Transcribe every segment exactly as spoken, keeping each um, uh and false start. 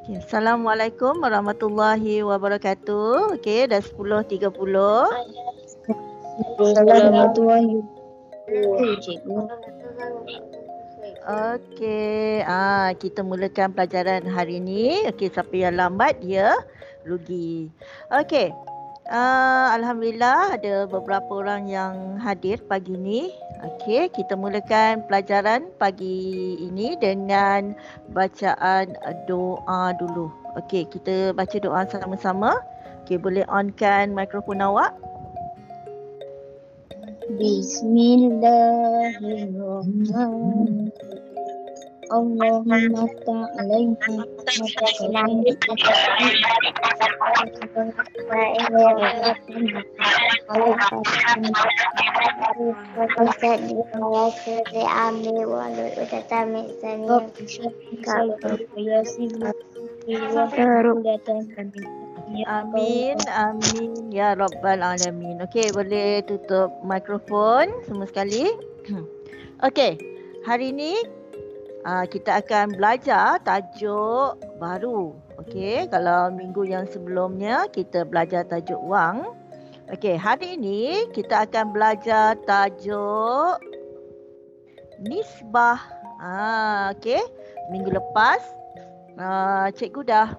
Okay. Assalamualaikum warahmatullahi wabarakatuh. Okey, dah sepuluh tiga puluh. Assalamualaikum cikgu. Okey, ah kita mulakan pelajaran hari ini. Okey, siapa yang lambat dia rugi. Okey. Uh, Alhamdulillah ada beberapa orang yang hadir pagi ini. Okey, kita mulakan pelajaran pagi ini dengan bacaan doa dulu. Okey, kita baca doa sama-sama. Okey, boleh onkan mikrofon awak? Bismillahirrahmanirrahim. Allahumma ta'alaina Amin, amin ya rabbal alamin. Okey, boleh tutup mikrofon semua sekali. Okey, hari ini uh, kita akan belajar tajuk baru. Okey, kalau minggu yang sebelumnya kita belajar tajuk wang. Okey, hari ini kita akan belajar tajuk nisbah. Ah, okey. Minggu lepas uh, cikgu dah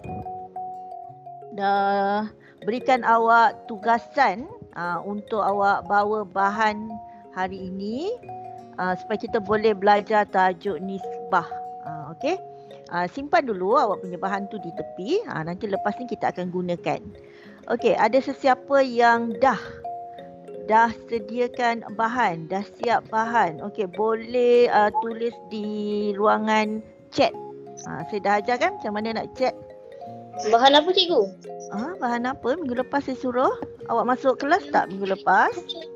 dah berikan awak tugasan uh, untuk awak bawa bahan hari ini uh, supaya kita boleh belajar tajuk nisbah. Uh, Okey, uh, simpan dulu awak punya bahan tu di tepi. Uh, nanti lepas ni kita akan gunakan. Okey, ada sesiapa yang dah dah sediakan bahan, dah siap bahan? Okey, boleh uh, tulis di ruangan chat. Uh, saya dah ajar kan macam mana nak chat. Bahan apa cikgu? Ah, bahan apa? Minggu lepas saya suruh. Awak masuk kelas tak minggu lepas?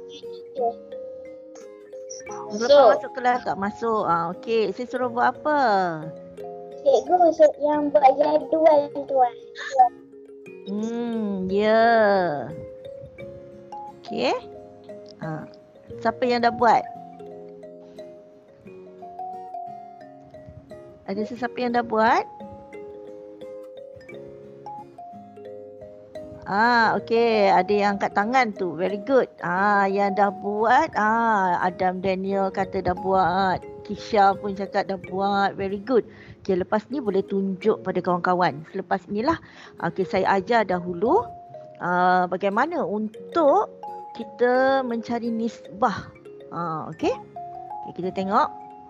Minggu lepas masuk kelas tak? Masuk. Ah, okey. Saya suruh buat apa? Cikgu masuk yang buat jadual tuan. Hmm, ya. Yeah. Okey. Ah, siapa yang dah buat? Ada sesiapa yang dah buat? Ah, okey, ada yang angkat tangan tu. Very good. Ah, yang dah buat. Ah, Adam Daniel kata dah buat. Kisha pun cakap dah buat. Very good. Okey, lepas ni boleh tunjuk pada kawan-kawan. Selepas inilah okey, saya ajar dahulu ah, bagaimana untuk kita mencari nisbah. Ah, okey. Okey, kita tengok.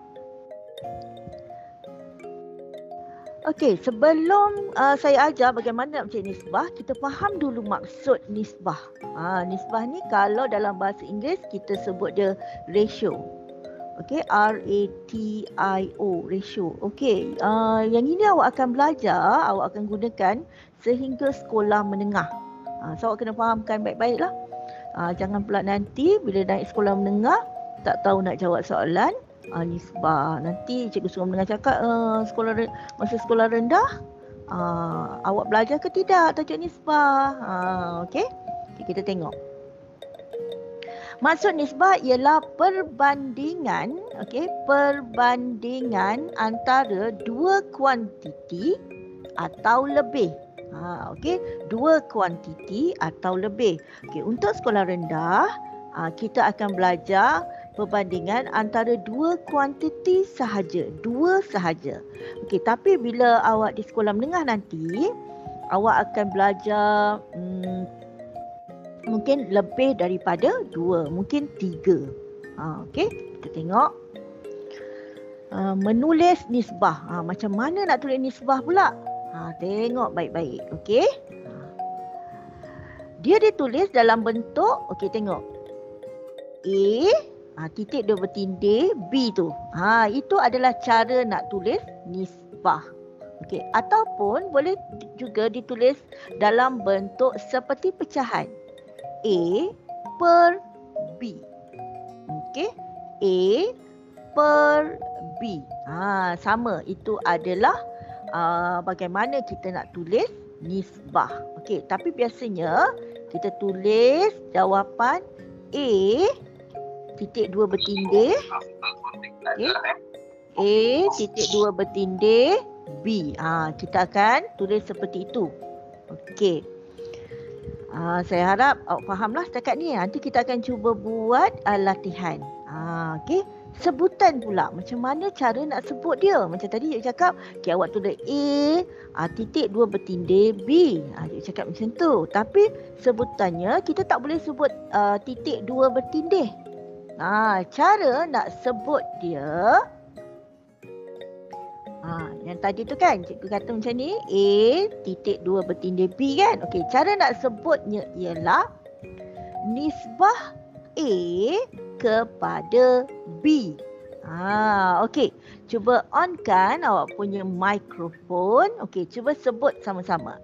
Okey, sebelum uh, saya ajar bagaimana nak mencari nisbah, kita faham dulu maksud nisbah. Ha, nisbah ni kalau dalam bahasa Inggeris kita sebut dia ratio. Okey, R A T I O, ratio. Okey, uh, yang ini awak akan belajar, awak akan gunakan sehingga sekolah menengah. Ha, so awak kena fahamkan baik-baiklah. Ha, jangan pula nanti bila naik sekolah menengah tak tahu nak jawab soalan. Uh, nisbah. Nanti cikgu suruh mendengar cakap uh, sekolah masa sekolah rendah uh, awak belajar ke tidak tajuk nisbah. Uh, Okey. Okay, kita tengok. Maksud nisbah ialah perbandingan, okey, perbandingan antara dua kuantiti atau lebih. Ha, okey, dua kuantiti atau lebih. Okey, untuk sekolah rendah uh, kita akan belajar perbandingan antara dua kuantiti sahaja, dua sahaja. Okey, tapi bila awak di sekolah menengah nanti, awak akan belajar hmm, mungkin lebih daripada dua, mungkin tiga. Ha, okey, kita tengok. Uh, menulis nisbah. Ha, macam mana nak tulis nisbah pula? Ha, tengok baik-baik. Okey. Ha. Dia ditulis dalam bentuk, okey tengok. A Ha, titik dua bertindih B tu. Ha, itu adalah cara nak tulis nisbah. Okey, ataupun boleh juga ditulis dalam bentuk seperti pecahan. A per B. Okey, A per B. Ha, sama, itu adalah uh, bagaimana kita nak tulis nisbah. Okey, tapi biasanya kita tulis jawapan A titik dua bertindih. Okay. A titik dua bertindih B. Ha, kita akan tulis seperti itu. Okey. Ha, saya harap awak fahamlah setakat ni. Nanti kita akan cuba buat uh, latihan. Ha, okey. Sebutan pula. Macam mana cara nak sebut dia? Macam tadi cikgu cakap, okay, awak tulis A, uh, titik dua bertindih B. Ha, cikgu cakap macam tu. Tapi sebutannya kita tak boleh sebut uh, titik dua bertindih. Ha, cara nak sebut dia, ha, yang tadi tu kan cikgu kata macam ni, A titik dua bertindih B kan. Okey, cara nak sebutnya ialah nisbah A kepada B. Ha, okey. Cuba onkan awak punya mikrofon. Okey, cuba sebut sama-sama.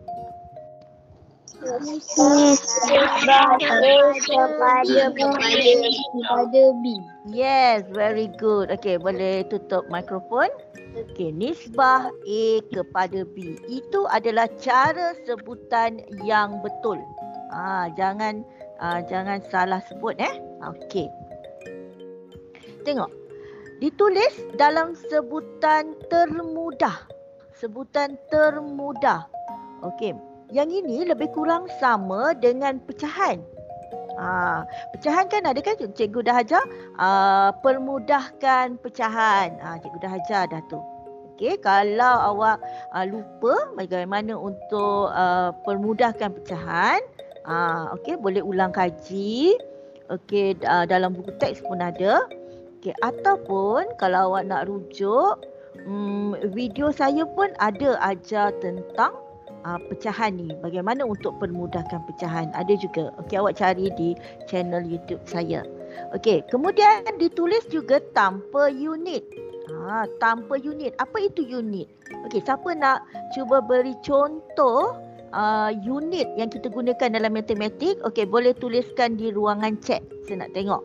Nisbah A kepada kepada B. Yes, very good. Okey, boleh tutup mikrofon. Okey, nisbah A kepada B. Itu adalah cara sebutan yang betul. Ah, jangan ah, jangan salah sebut eh. Okey. Tengok. Ditulis dalam sebutan termudah. Sebutan termudah. Okey. Yang ini lebih kurang sama dengan pecahan. Ha, pecahan kan ada kan cikgu dah ajar uh, permudahkan pecahan. Ha, cikgu dah ajar dah tu. Okey, kalau awak uh, lupa bagaimana untuk uh, permudahkan pecahan, uh, okey, boleh ulang kaji. Okey, uh, dalam buku teks pun ada. Okey, ataupun kalau awak nak rujuk, um, video saya pun ada ajar tentang uh, pecahan ni. Bagaimana untuk permudahkan pecahan. Ada juga. Okey, awak cari di channel YouTube saya. Okey, kemudian ditulis juga tanpa unit. Ha, tanpa unit. Apa itu unit? Okey, siapa nak cuba beri contoh uh, unit yang kita gunakan dalam matematik? Okey, boleh tuliskan di ruangan chat. Saya nak tengok.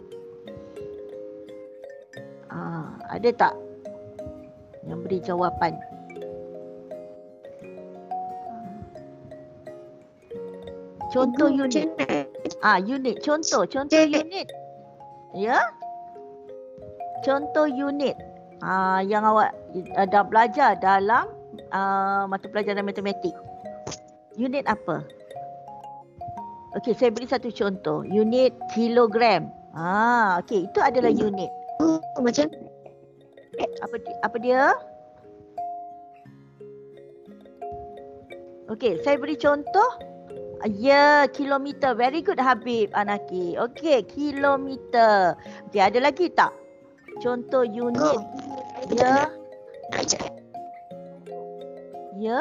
Ha, ada tak yang beri jawapan? Contoh unit. Ah, unit. Contoh. Contoh unit. Ya. Contoh unit. Ah, yang awak uh, dah belajar dalam uh, mata pelajaran matematik. Unit apa? Okey, saya beri satu contoh. Unit kilogram. Ah, okey, itu adalah unit. Oh, macam Apa apa dia? Okey, saya beri contoh. Ya, kilometer. Very good Habib Anaki. Okey, kilometer. Okey, ada lagi tak? Contoh unit. Ya. Ya.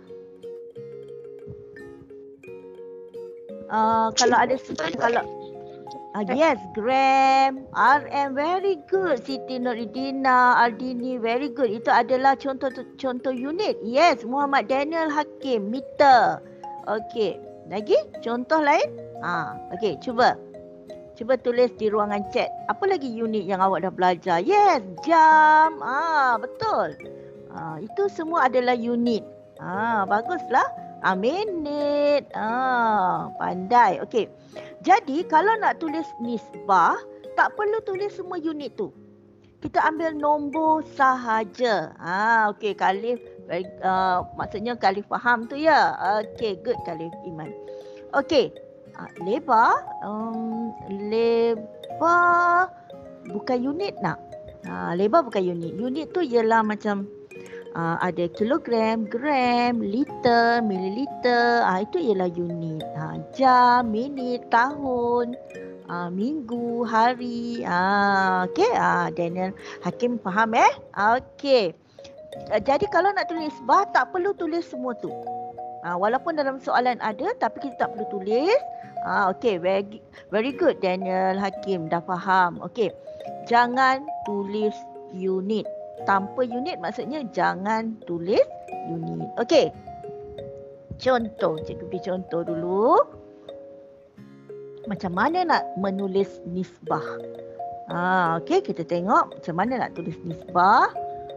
Uh, kalau ada kalau uh, yes, gram, R M, very good. Siti Nuridina, Aldini, very good. Itu adalah contoh contoh unit. Yes, Muhammad Daniel Hakim, meter. Okey. Lagi contoh lain? Ah, okey, cuba. Cuba tulis di ruangan chat. Apa lagi unit yang awak dah belajar? Yes, jam. Ah, betul. Ah, itu semua adalah unit. Ah, baguslah. Ah, minit. Ah, pandai. Okey. Jadi kalau nak tulis nisbah, tak perlu tulis semua unit tu. Kita ambil nombor sahaja. Ah, okey, Khalif. Uh, maksudnya Khalif faham tu ya. Okey, good Khalif Iman. Okey. Uh, lebar, um, lebar bukan unit nak. Uh, lebar bukan unit. Unit tu ialah macam uh, ada kilogram, gram, liter, mililiter. Uh, itu ialah unit. Uh, jam, minit, tahun, uh, minggu, hari. Uh, Okey, uh, Daniel Hakim faham eh? Okey. Uh, jadi kalau nak tulis nisbah tak perlu tulis semua tu. Uh, walaupun dalam soalan ada tapi kita tak perlu tulis. Ah, okey, very, very good Daniel Hakim, dah faham. Okey. Jangan tulis unit. Tanpa unit maksudnya jangan tulis unit. Okey. Contoh, cikgu beri contoh dulu. Macam mana nak menulis nisbah? Ah, okey, kita tengok macam mana nak tulis nisbah.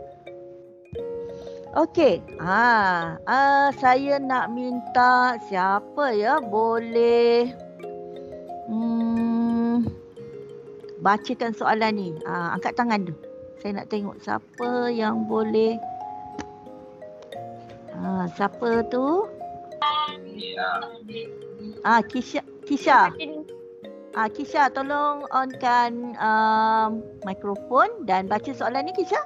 Okey, ah, ah, saya nak minta siapa ya boleh hmm, bacakan soalan ni. Ah, angkat tangan tu. Saya nak tengok siapa yang boleh Ha, siapa tu? Ah, Kisha. Kisha. Ah, Kisha, tolong onkan um, mikrofon dan baca soalan ni, Kisha.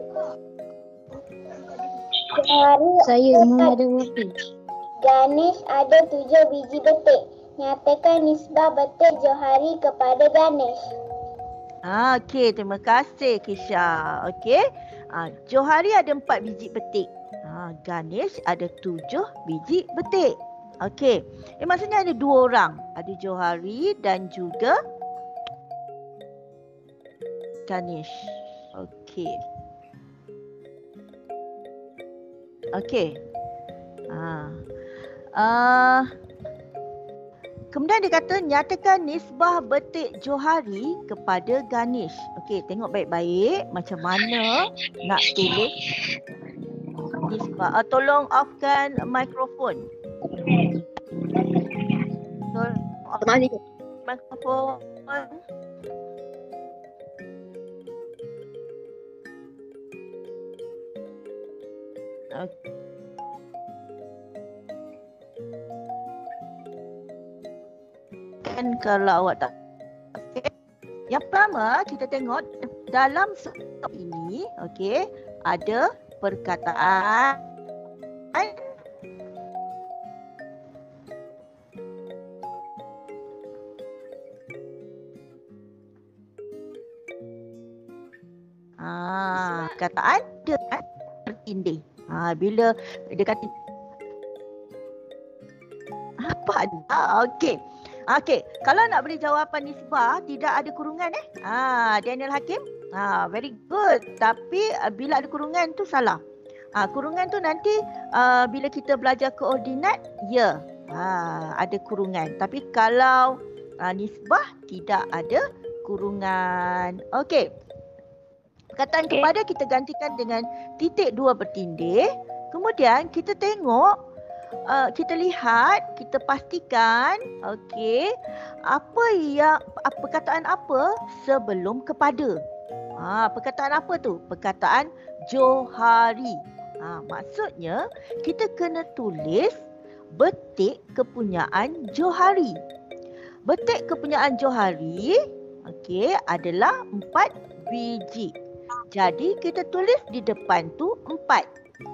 Johari Saya Muhammad Wafi. Ganesh ada tujuh biji betik. Nyatakan nisbah betik Johari kepada Ganesh. Ah, okey, terima kasih Kisha. Okey. Ah, Johari ada empat biji betik. Ah, Ganesh ada tujuh biji betik. Okey. Eh, maksudnya ada dua orang. Ada Johari dan juga Ganesh. Okey. Okey. Ah. Uh, kemudian dia kata nyatakan nisbah betik Johari kepada Ganesh. Okey, tengok baik-baik macam mana nak tulis nisbah. Uh, tolong offkan mikrofon. Tolong off mikrofon. Okay. Kan kalau awak tak. Okay. Yang pertama kita tengok dalam surat ini, okey, ada perkataan ah, perkataan dengan bertindih. Ha, bila dia kata apa dah? Okey. Okey, kalau nak beri jawapan nisbah tidak ada kurungan eh. Ha, Daniel Hakim. Ha, very good. Tapi uh, bila ada kurungan tu salah. Ha, kurungan tu nanti uh, bila kita belajar koordinat, ya. Ha, ada kurungan. Tapi kalau uh, nisbah tidak ada kurungan. Okey. Perkataan okay. kepada kita gantikan dengan titik dua bertindih. Kemudian kita tengok, uh, kita lihat, kita pastikan, okey, apa yang uh, perkataan apa sebelum kepada. Ha, perkataan apa tu? Perkataan Johari. Ha, maksudnya kita kena tulis betik kepunyaan Johari. Betik kepunyaan Johari, okey, adalah empat biji. Jadi kita tulis di depan tu empat.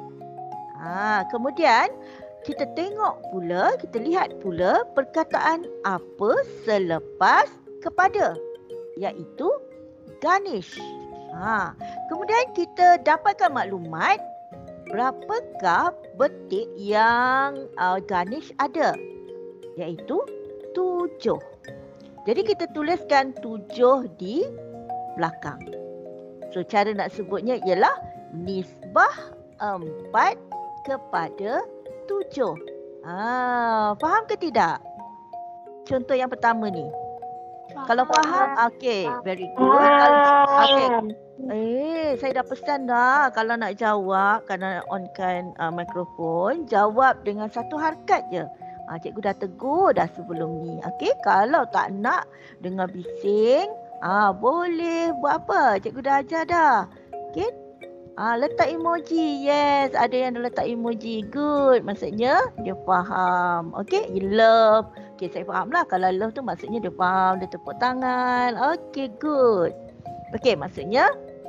Ha, kemudian kita tengok pula, kita lihat pula perkataan apa selepas kepada, iaitu Ganesh. Ha, kemudian kita dapatkan maklumat berapakah betik yang uh, Ganesh ada, iaitu tujuh. Jadi kita tuliskan tujuh di belakang. So cara nak sebutnya ialah nisbah empat kepada tujuh. Ah, faham ke tidak? Contoh yang pertama ni. Faham. Kalau faham, okey, very good. Okey. Eh, saya dah pesan dah kalau nak jawab, kalau nak onkan uh, mikrofon, jawab dengan satu harakat je. Ah, cikgu dah tegur dah sebelum ni. Okey, kalau tak nak dengar bising, ah boleh buat apa? Cikgu dah ajar dah. Okey. Ah, letak emoji. Yes, ada yang dah letak emoji. Good. Maksudnya dia faham. Okey, you love. Okey, saya faham lah. Kalau love tu maksudnya dia faham, dia tepuk tangan. Okey, good. Okey, maksudnya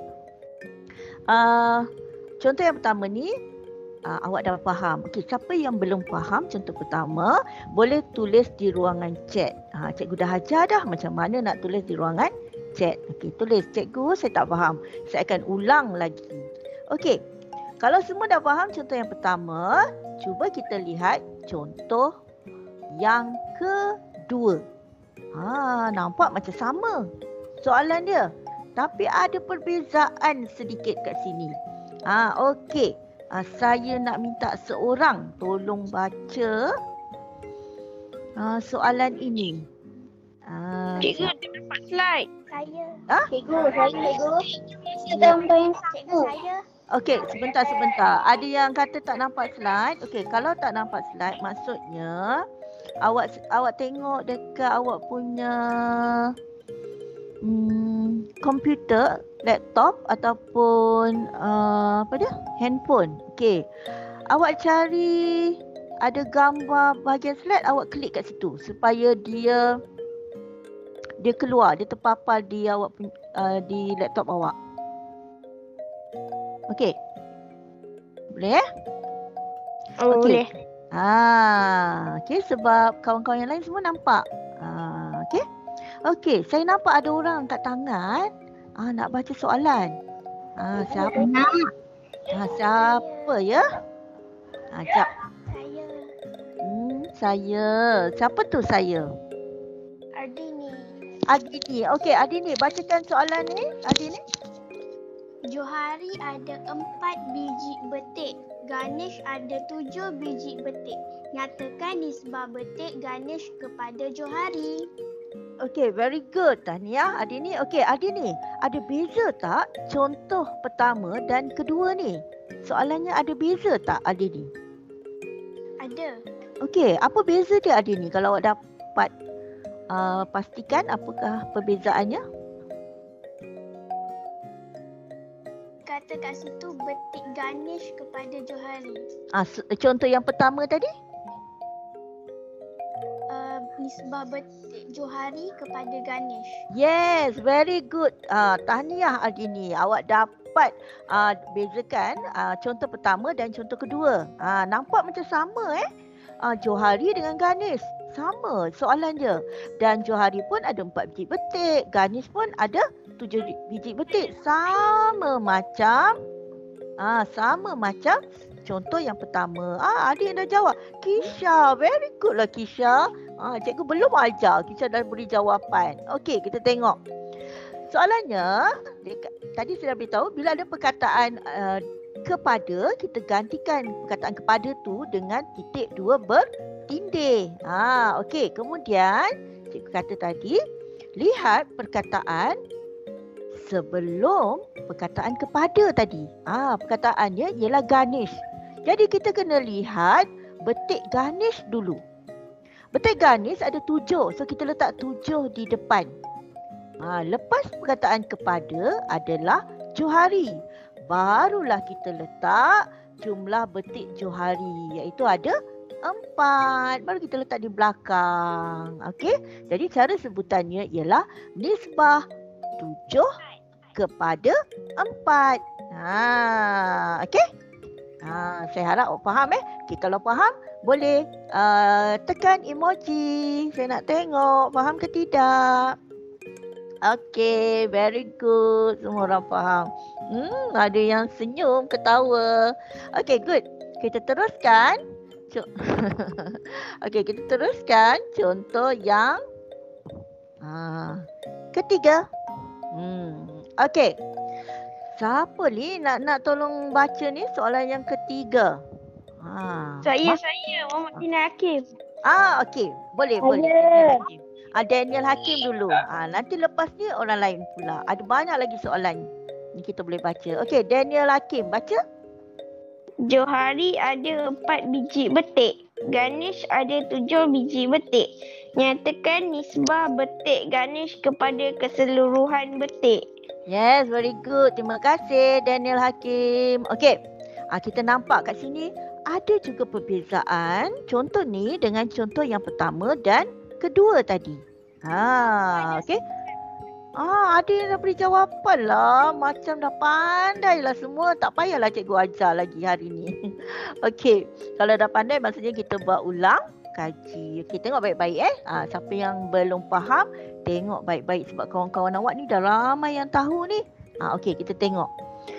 uh, contoh yang pertama ni Uh, awak dah faham. Okey, siapa yang belum faham contoh pertama, boleh tulis di ruangan chat. Ha, cikgu dah ajar dah macam mana nak tulis di ruangan chat. Okey, tulis, cikgu saya tak faham. Saya akan ulang lagi. Okey, kalau semua dah faham contoh yang pertama, cuba kita lihat contoh yang kedua. Ha, nampak macam sama soalan dia. Tapi ada perbezaan sedikit kat sini. Ha, okey. Uh, saya nak minta seorang tolong baca uh, soalan ini. Uh, Cikgu, dia dapat slide. Saya. Ha? Cikgu, saya cikgu. Gambar yang cikgu. Saya. Okey, sebentar sebentar. Ada yang kata tak nampak slide. Okey, kalau tak nampak slide maksudnya awak awak tengok dekat awak punya Hmm, komputer, laptop ataupun uh, apa dia? Handphone. Okey. awak cari ada gambar bahagian slide, awak klik kat situ supaya dia dia keluar, dia terpapar di awak uh, di laptop awak. Okey. Boleh eh? Oh, Okey. boleh. Ah, okey, sebab kawan-kawan yang lain semua nampak. Ah, okey. Okey, saya nampak ada orang angkat tangan. Ah, nak baca soalan. Ah, siapa? Ah, siapa ya? Ah, jap. Saya Hmm, saya. Siapa tu saya? Ardini. Adini. Okey, Adini, bacakan soalan ni. Adini. Johari ada empat biji betik. Ganesh ada tujuh biji betik. Nyatakan nisbah betik Ganesh kepada Johari. Okey, very good. Tahniah Adini. Okey, Adini, ada beza tak contoh pertama dan kedua ni? Soalannya ada beza tak Adini? Ada. Okey, apa beza dia Adini? Kalau awak dapat uh, pastikan apakah perbezaannya? Kata kat situ betik Ganesh kepada Johari. Ah, contoh yang pertama tadi? Uh, nisbah betik Johari kepada Ganesh. Yes, very good. Ah, tahniah Adini. Awak dapat ah, bezakan ah, contoh pertama dan contoh kedua. Ah, nampak macam sama eh. Ah, Johari dengan Ganesh. Sama soalan dia. Dan Johari pun ada empat biji betik. Ganesh pun ada tujuh biji betik. Sama macam ah, sama macam contoh yang pertama. Ah, ada yang dah jawab. Kisha, very good lah Kisha. Ah, cikgu belum ajar. Kisha dah beri jawapan. Okey, kita tengok. Soalannya, tadi saya dah beritahu, bila ada perkataan uh, kepada, kita gantikan perkataan kepada tu dengan titik dua bertindih. Ah, okey. Kemudian, cikgu kata tadi, lihat perkataan sebelum perkataan kepada tadi. Ah, perkataannya ialah Ganesh. Jadi kita kena lihat betik Ganesh dulu. Betik Ganesh ada tujuh. So kita letak tujuh di depan. Ha, lepas perkataan kepada adalah Johari. Barulah kita letak jumlah betik Johari. Iaitu ada empat. Baru kita letak di belakang. Okey. Jadi cara sebutannya ialah nisbah tujuh kepada empat. Ha, okey. Ha, saya harap awak faham eh. Okay, kalau faham, boleh uh, tekan emoji. Saya nak tengok faham ke tidak. Okay, very good. Semua orang faham. Hmm, ada yang senyum, ketawa. Okay, good. Kita teruskan. Okay, kita teruskan contoh yang uh, ketiga. Hmm, okay. Siapa ni nak nak tolong baca ni soalan yang ketiga? Ha. Saya, saya. Muhammad Dina Hakim. Ah, okey. Boleh, Saya. boleh. Daniel Hakim. Ah, Daniel Hakim dulu. Ah, nanti lepas ni orang lain pula. Ada banyak lagi soalan ni kita boleh baca. Okey, Daniel Hakim baca. Johari ada empat biji betik. Ganesh ada tujuh biji betik. Nyatakan nisbah betik Ganesh kepada keseluruhan betik. Yes, very good. Terima kasih Daniel Hakim. Okey. Ah, kita nampak kat sini ada juga perbezaan contoh ni dengan contoh yang pertama dan kedua tadi. Ha, okey. Ah, ada yang dah beri jawapan lah. Macam dah pandai lah semua. Tak payahlah cikgu ajar lagi hari ni. Okey. Kalau dah pandai maksudnya kita buat ulang kaji. Okey, tengok baik-baik eh. Ah, siapa yang belum faham, tengok baik-baik sebab kawan-kawan awak ni dah ramai yang tahu ni. Ah, okey, kita tengok.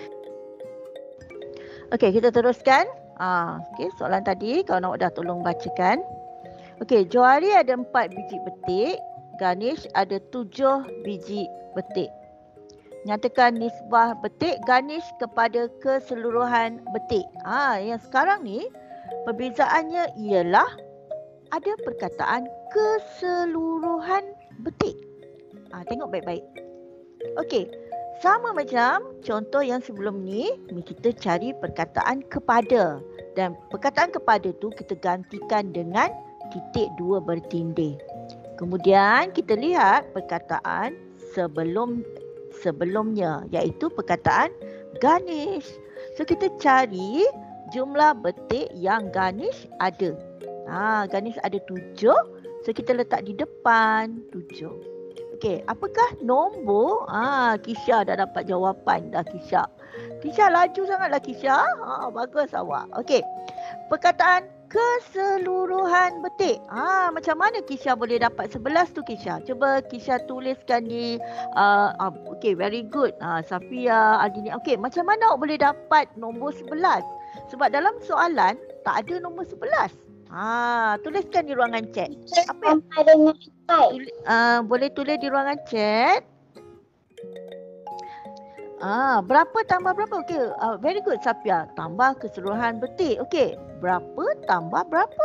Okey, kita teruskan. Ah, okey, soalan tadi kawan awak dah tolong bacakan. Okey, Johari ada empat biji betik. Ganesh ada tujuh biji betik. Nyatakan nisbah betik Ganesh kepada keseluruhan betik. Ah, yang sekarang ni perbezaannya ialah ada perkataan keseluruhan betik. Ah, tengok baik-baik. Okey, sama macam contoh yang sebelum ni, kita cari perkataan kepada. Dan perkataan kepada tu kita gantikan dengan titik dua bertindih. Kemudian kita lihat perkataan sebelum sebelumnya iaitu perkataan Ganesh. So kita cari jumlah betik yang Ganesh ada. Ha, Ganesh ada tujuh. So kita letak di depan tujuh. Okey, apakah nombor? Ah, Kisha dah dapat jawapan dah Kisha. Kisha laju sangatlah Kisha. Ha, bagus awak. Okey. Perkataan keseluruhan betik. Ah, macam mana Kisha boleh dapat sebelas tu Kisha? Cuba Kisha tuliskan di uh, uh, okey, very good. Ah, Safia, Aldini. Okey, macam mana awak boleh dapat nombor sebelas? Sebab dalam soalan tak ada nombor sebelas. Ha, tuliskan di ruangan chat. Apa yang dengan empat. Tuli, uh, boleh tulis di ruangan chat. Ah, berapa tambah berapa? Okey, uh, very good Safia. Tambah keseluruhan betik. Okey, berapa tambah berapa?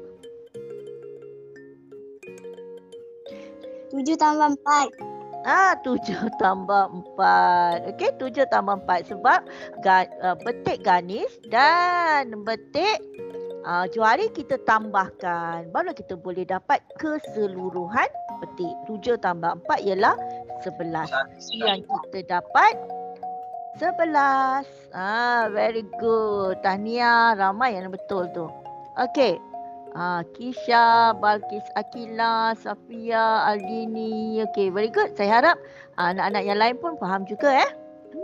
Tujuh tambah empat. Ah, tujuh tambah empat. Okey, tujuh tambah empat sebab ga, uh, betik Ganesh dan betik uh, Johari kita tambahkan. Baru kita boleh dapat keseluruhan betik. tujuh tambah empat ialah sebelas. Yang kita dapat sebelas. Ah, very good. Tahniah, ramai yang betul tu. Okey. Ah, Kisha, Balkis Akila, Safia, Aldini. Okey, very good. Saya harap ah, anak-anak yang lain pun faham juga eh.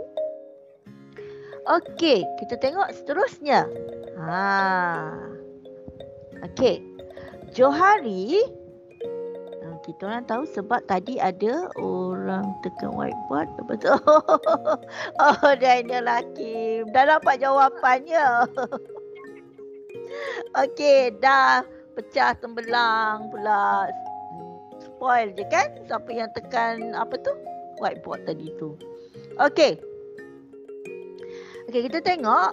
Okey, kita tengok seterusnya. Ha. Okey. Johari, kita orang tahu sebab tadi ada orang tekan whiteboard. Betul. Oh, Daniel Hakim. Dah dapat jawapannya. Okey, dah pecah tembelang pula. Spoil je kan? Siapa yang tekan apa tu? Whiteboard tadi tu. Okey. Okey, kita tengok.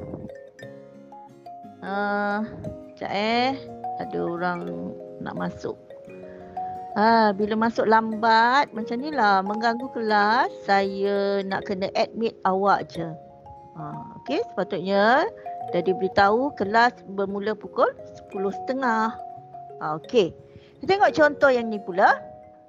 Uh, sekejap eh. Ada orang nak masuk. Ha, bila masuk lambat macam ni lah mengganggu kelas, saya nak kena admit awak je. Ha, okey, sepatutnya dah diberitahu kelas bermula pukul sepuluh tiga puluh. Ha, okey. Kita tengok contoh yang ni pula.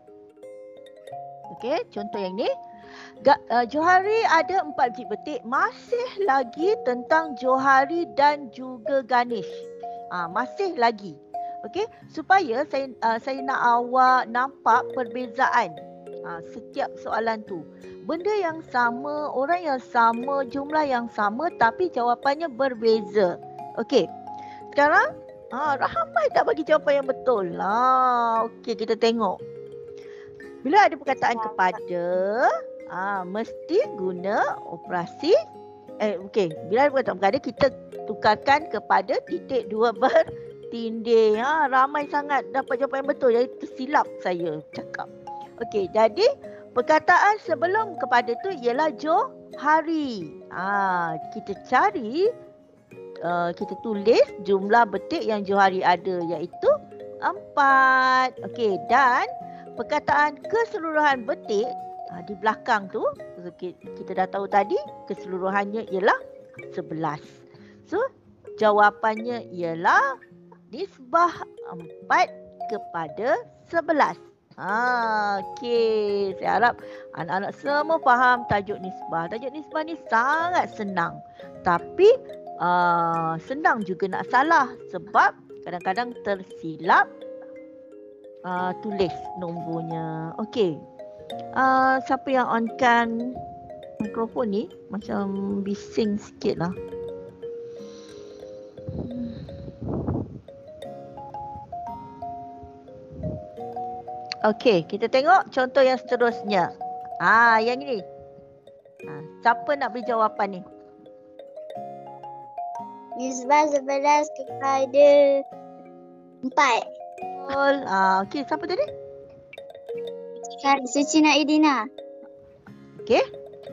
Okey, contoh yang ni. Ga, uh, Johari ada empat biji betik. Masih lagi tentang Johari dan juga Ganesh. Ha, masih lagi. Okey, supaya saya uh, saya nak awak nampak perbezaan uh, setiap soalan tu. Benda yang sama, orang yang sama, jumlah yang sama tapi jawapannya berbeza. Okey. Sekarang ah uh, ramai tak bagi jawapan yang betul. Lah, okey kita tengok. Bila ada perkataan kepada, ah uh, mesti guna operasi eh okey, bila ada perkataan kepada kita tukarkan kepada titik dua ber tindih. Ha, ramai sangat dapat jawapan yang betul. Jadi tersilap saya cakap. Okey, jadi perkataan sebelum kepada tu ialah Johari. Ha, kita cari, uh, kita tulis jumlah betik yang Johari ada iaitu empat. Okey, dan perkataan keseluruhan betik uh, di belakang tu, okay, kita dah tahu tadi keseluruhannya ialah sebelas. So, jawapannya ialah nisbah empat kepada sebelas. Ha, okey. Saya harap anak-anak semua faham tajuk nisbah. Tajuk nisbah ni sangat senang. Tapi uh, senang juga nak salah sebab kadang-kadang tersilap uh, tulis nombornya. Okey. Uh, siapa yang onkan mikrofon ni? Macam bising sikit lah. Okey, kita tengok contoh yang seterusnya. Ah, yang ini. Ha, siapa nak beri jawapan ni? Nisbah sebelas kepada empat. Betul. Ah, okey, siapa tadi? Suci Naidina. Okey.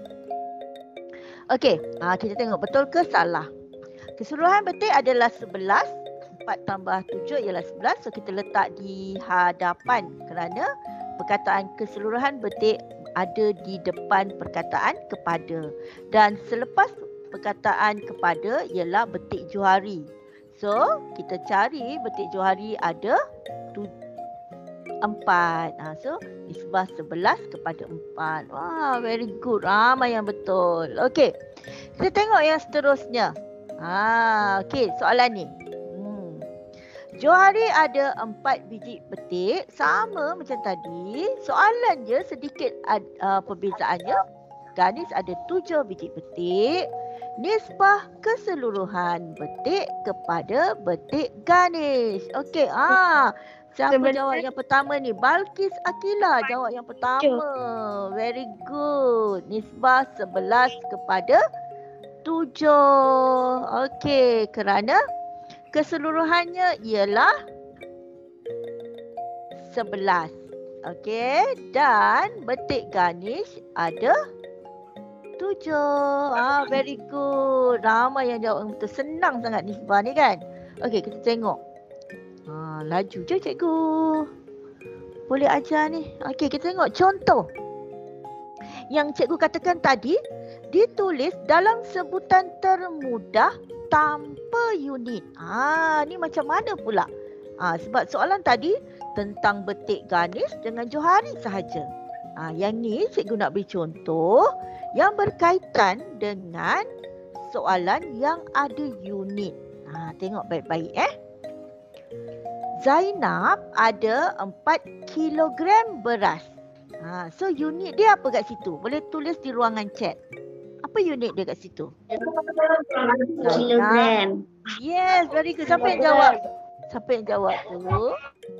Okey, ah, kita tengok betul ke salah. Keseluruhan betik adalah sebelas. empat tambah tujuh ialah sebelas. So kita letak di hadapan kerana perkataan keseluruhan betik ada di depan perkataan kepada. Dan selepas perkataan kepada ialah betik Johari. So kita cari betik Johari ada empat. Ha, so nisbah sebelas kepada empat. Wah, very good. Ramai yang betul. Okey. Kita tengok yang seterusnya. Ah, okey, soalan ni. Hmm. Johari ada empat biji betik, sama macam tadi. Soalan je sedikit uh, perbezaannya. Ganis ada tujuh biji betik. Nisbah keseluruhan betik kepada betik Ganis. Okey, ah. Siapa Sebenarnya jawab yang pertama ni? Balkis Akila jawab yang pertama. Very good. Nisbah sebelas kepada tujuh. Okey, kerana keseluruhannya ialah sebelas. Okey, dan betik Ganis ada tujuh. Ah, very good. Ramai yang jawab betul. Senang sangat nisbah ni kan. Okey, kita tengok. Ah, laju je cikgu. Boleh ajar ni. Okey, kita tengok contoh. Yang cikgu katakan tadi, ditulis dalam sebutan termudah tanpa unit. Ah, ni macam mana pula? Ah, sebab soalan tadi tentang betik Ganis dengan Johari sahaja. Ah, yang ni cikgu nak beri contoh yang berkaitan dengan soalan yang ada unit. Ah, tengok baik-baik eh. Zainab ada empat kilogram beras. Ha, so unit dia apa kat situ? Boleh tulis di ruangan chat. Apa unit dia kat situ? Kilogram. Yes, very good. Siapa yang jawab? Siapa yang jawab tu?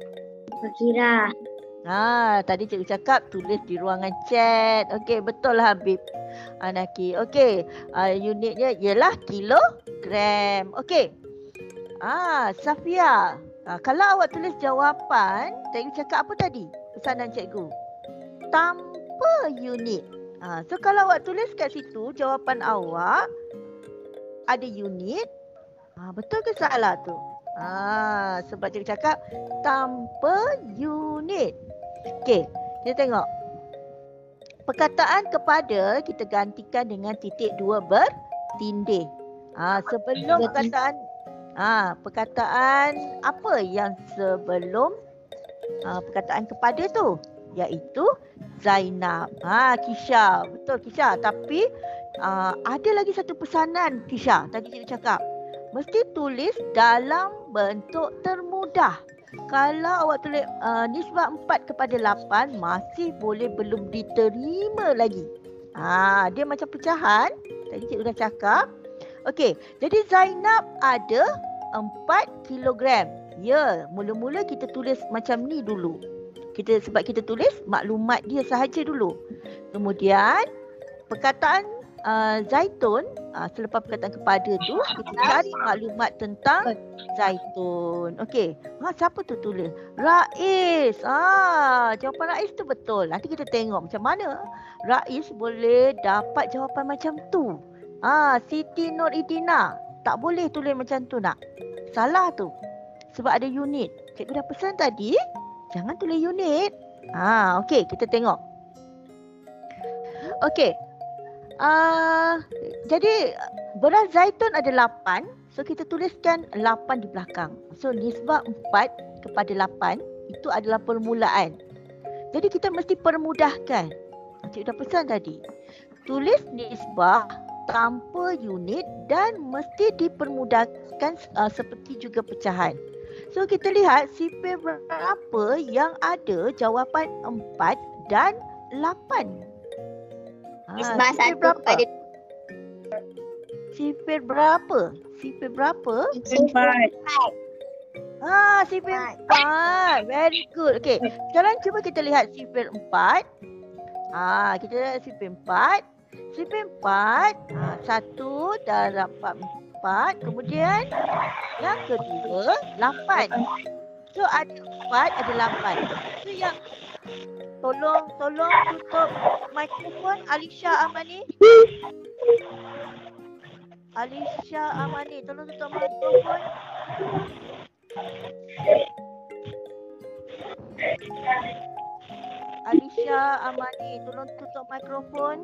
Kira. Ha, tadi cikgu cakap tulis di ruangan chat. Okey, betul lah Habib. Anaki. Okey, uh, unitnya ialah kilogram. Okey. Ah, Safia. Ha, kalau awak tulis jawapan, cikgu cakap apa tadi? Pesanan cikgu. Tanpa unit. Ha, so kalau awak tulis kat situ jawapan awak ada unit. Ha, betul ke salah tu? Ha, sebab cikgu cakap tanpa unit. Okey, kita tengok. Perkataan kepada kita gantikan dengan titik dua bertindih. Ha, sebelum perkataan ha, perkataan apa yang sebelum ha, perkataan kepada tu? Iaitu Zainab. Ha, Kisha. Betul Kisha. Tapi uh, ada lagi satu pesanan Kisha. Tadi cikgu cakap. Mesti tulis dalam bentuk termudah. Kalau awak tulis uh, nisbah empat kepada lapan, masih boleh belum diterima lagi. Ha, dia macam pecahan. Tadi cikgu dah cakap. Okey. Jadi Zainab ada empat kilogram. Ya, mula-mula kita tulis macam ni dulu. Kita sebab kita tulis maklumat dia sahaja dulu. Kemudian perkataan uh, zaitun, uh, selepas perkataan kepada tu kita cari maklumat tentang zaitun. Okey. Ha, siapa tu tulis? Rais. Ah, jawapan Rais tu betul. Nanti kita tengok macam mana Rais boleh dapat jawapan macam tu. Ah, Siti Nuridina tak boleh tulis macam tu nak. Salah tu. Sebab ada unit. Cikgu dah pesan tadi, jangan tulis unit. Ha, okey, kita tengok. Okey. Uh, jadi beras zaitun ada lapan. So kita tuliskan lapan di belakang. So nisbah empat kepada lapan itu adalah permulaan. Jadi kita mesti permudahkan. Cikgu dah pesan tadi. Tulis nisbah tanpa unit dan mesti dipermudahkan uh, seperti juga pecahan. So kita lihat sifir berapa yang ada jawapan empat dan lapan. Nisbah sifir satu berapa? kepada Sifir berapa? Sifir berapa? empat. Ah, sifir empat. Very good. Okey, sekarang cuba kita lihat sifir empat. Ah, kita lihat sifir empat. Sifir empat. Ah, satu dan dapat empat. Kemudian yang kedua, lapan. So ada empat, ada lapan. So yang tolong tolong tutup mikrofon Alisha Amani. Alisha Amani, tolong tutup mikrofon. Alisha Amani, tolong tutup mikrofon.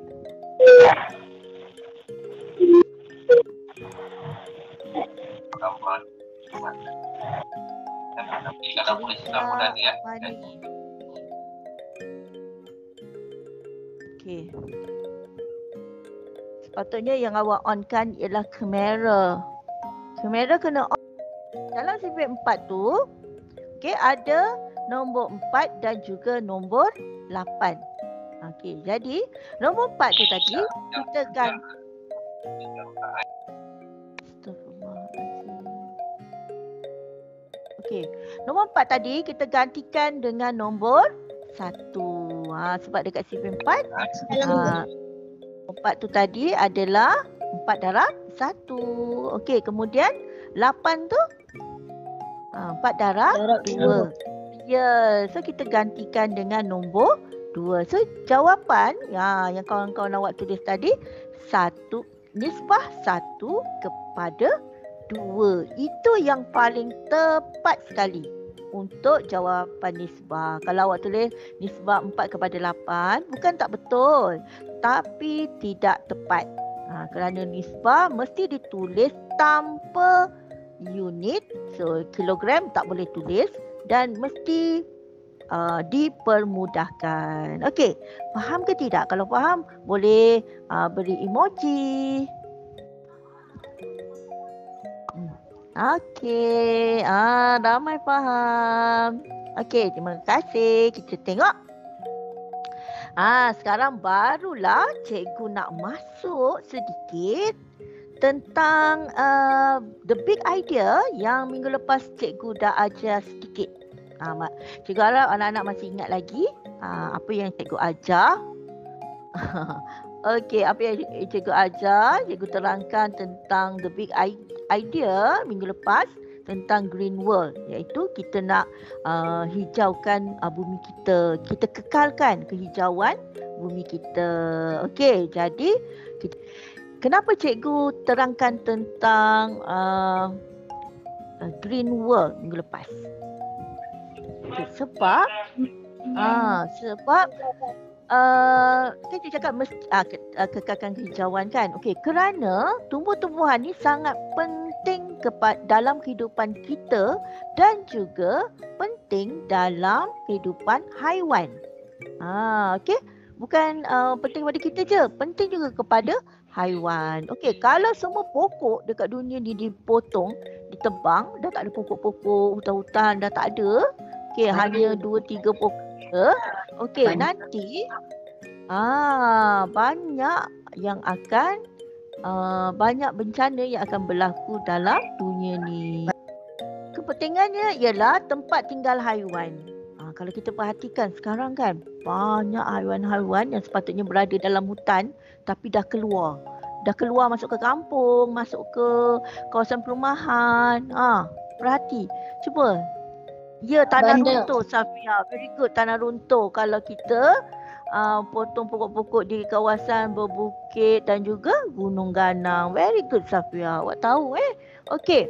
Okey. Sepatutnya yang awak on kan ialah kamera. Kamera kena on. Dalam C P empat tu, okey, ada nombor empat dan juga nombor lapan. Okey, jadi nombor empat tu tadi kita kan Okey, nombor empat tadi kita gantikan dengan nombor satu. Ha, sebab dekat C P empat, ha, empat tu tadi adalah empat darab satu. Okey, kemudian lapan tu ha, empat darab dua. Ya, so kita gantikan dengan nombor dua. So jawapan ya, yang kawan-kawan awak tulis tadi, satu, nisbah satu kepada dua. Itu yang paling tepat sekali untuk jawapan nisbah. Kalau awak tulis nisbah empat kepada lapan, bukan tak betul, tapi tidak tepat. Ha, kerana nisbah mesti ditulis tanpa unit. So kilogram tak boleh tulis dan mesti uh, dipermudahkan. Okey, faham ke tidak? Kalau faham, boleh uh, beri emoji. Okey, ah, ramai faham. Okey, terima kasih. Kita tengok. Ah, sekarang barulah cikgu nak masuk sedikit tentang uh, the big idea yang minggu lepas cikgu dah ajar sedikit. Ah, cikgu harap anak-anak masih ingat lagi ah, apa yang cikgu ajar. Okey, apa yang cikgu ajar, cikgu terangkan tentang the big idea minggu lepas tentang green world, iaitu kita nak uh, hijaukan uh, bumi kita, kita kekalkan kehijauan bumi kita. Okey, jadi kita, kenapa cikgu terangkan tentang uh, uh, green world minggu lepas? Okay, sebab ah, sebab Uh, kan dia cakap mesti uh, ke, uh, kekalkan kehijauan kan. Okey, kerana tumbuh-tumbuhan ni sangat penting kepada dalam kehidupan kita dan juga penting dalam kehidupan haiwan. Ah, okey. Bukan uh, penting kepada kita je, penting juga kepada haiwan. Okey, kalau semua pokok dekat dunia ni dipotong, ditebang, dah tak ada pokok-pokok, hutan-hutan dah tak ada. Okey, hanya dua tiga pokok. Okey, nanti ah banyak yang akan uh, banyak bencana yang akan berlaku dalam dunia ni. Kepentingannya ialah tempat tinggal haiwan. Ah, kalau kita perhatikan sekarang kan, banyak haiwan-haiwan yang sepatutnya berada dalam hutan tapi dah keluar. Dah keluar masuk ke kampung, masuk ke kawasan perumahan. Ah, perhati. Cuba. Ya, tanah Bandar. runtuh, Safia. Very good, tanah runtuh. Kalau kita uh, potong pokok-pokok di kawasan berbukit dan juga gunung ganang. Very good, Safia. Awak tahu eh. Okey.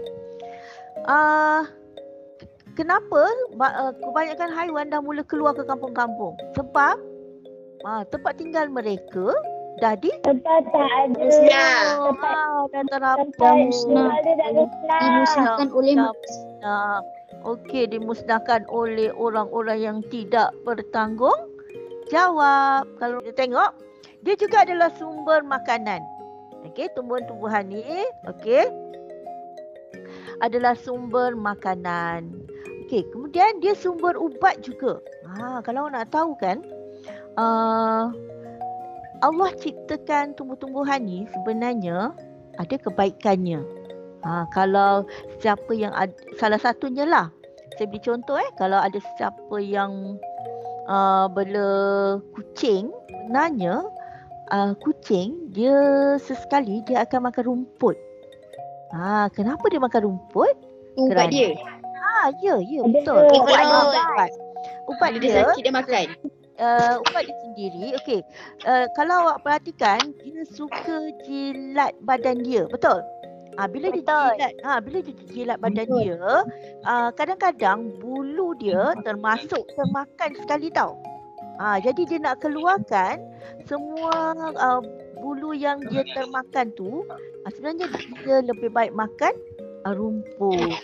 Uh, kenapa uh, kebanyakan haiwan dah mula keluar ke kampung-kampung? Sebab uh, tempat tinggal mereka dah di tempat tak ada. Musnah. Ah, dah terhapus. Musnah. Dimusnahkan oleh musnah. Okey, dimusnahkan oleh orang-orang yang tidak bertanggung jawab. Kalau kita tengok, dia juga adalah sumber makanan. Okey, tumbuhan-tumbuhan ni, okey, adalah sumber makanan. Okey, kemudian dia sumber ubat juga. Ha, kalau nak tahu kan, uh, Allah ciptakan tumbuh-tumbuhan ni sebenarnya ada kebaikannya. Ha, kalau siapa yang ada, salah satunya lah, saya beri contoh eh, kalau ada siapa yang uh, bela kucing, sebenarnya uh, kucing dia sesekali dia akan makan rumput. Ha, kenapa dia makan rumput? Ubat Kerana, dia. Ha, ya, ya betul. Ubat Ubat, dia. ubat. Ubat Bila dia. dia sakit dia makan. Uh, ubat dia sendiri, okey. Uh, kalau awak perhatikan, dia suka jilat badan dia, betul? Ah, bila dia jilat, ah, bila dia jilat badan Betul. dia, ah, kadang-kadang bulu dia termasuk termakan sekali tau. Ah, jadi dia nak keluarkan semua ah, bulu yang dia termakan tu. Ah, sebenarnya dia lebih baik makan ah, rumput.